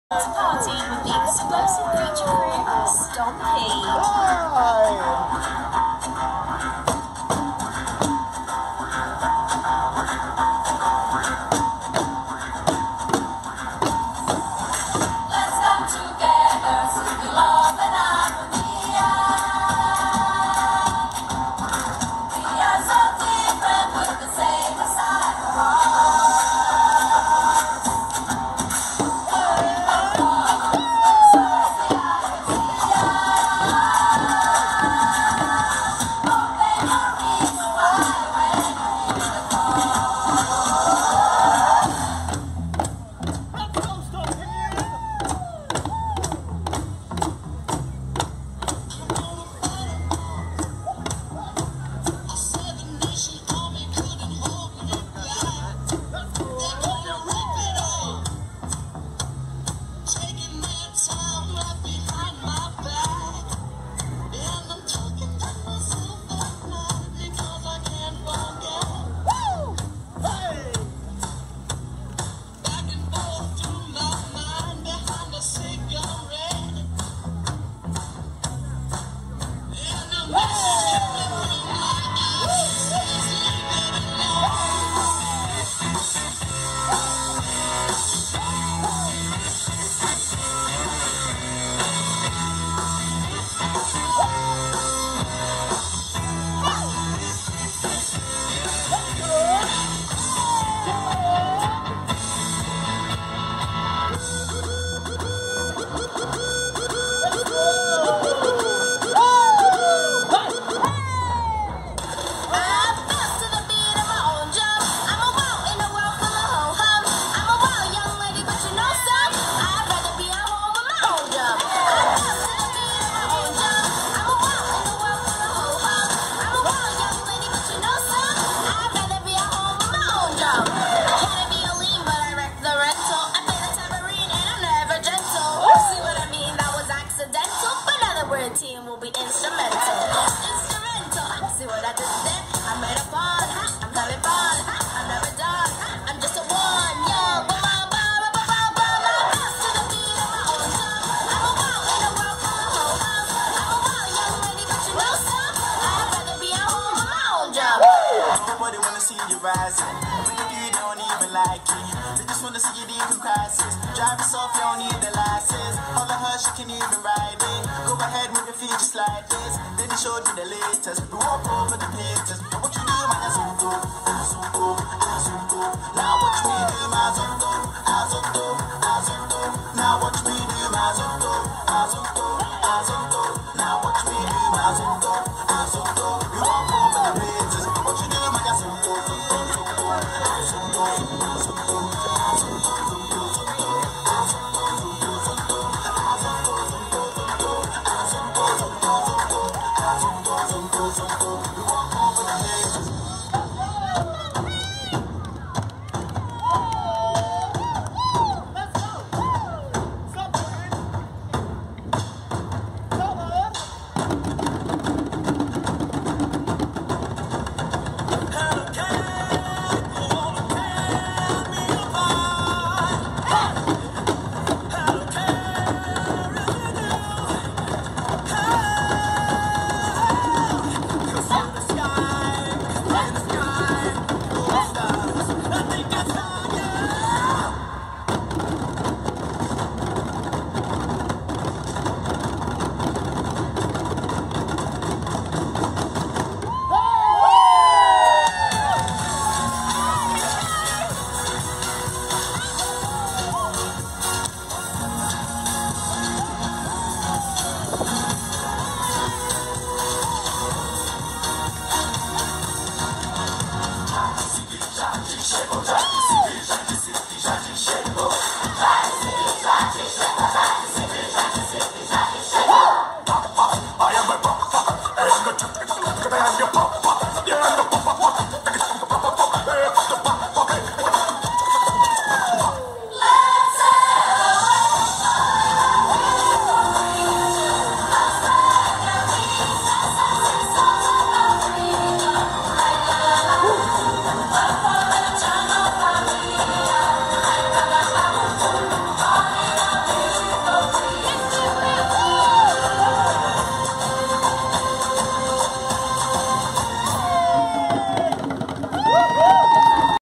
Party with the explosive creature crew, Stompy. Let's come together, sing love and harmonia. We are so different with the same side of heart. Team will be instrumental. See what I just did? I made a fun. I'm having fun. I'm never done. I'm just a one young woman. Bounce to the beat of my own drum. I'm a wild in a world full of ho-hums. I'm a wild young lady, but you know some. I'd rather be at home with my own drum. Nobody wanna see you rising. When you do, you don't even like it. They just wanna see you deep in crisis. Drive yourself, you don't need the license. All the hush, you can even ride it. Go ahead, move your feet just like this. Then they showed you the latest. We walk over the pages.